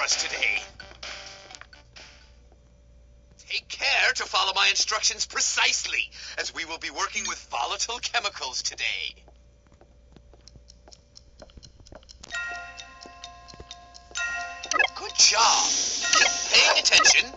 us today. Take care to follow my instructions precisely, as we will be working with volatile chemicals today. Good job. Keep paying attention.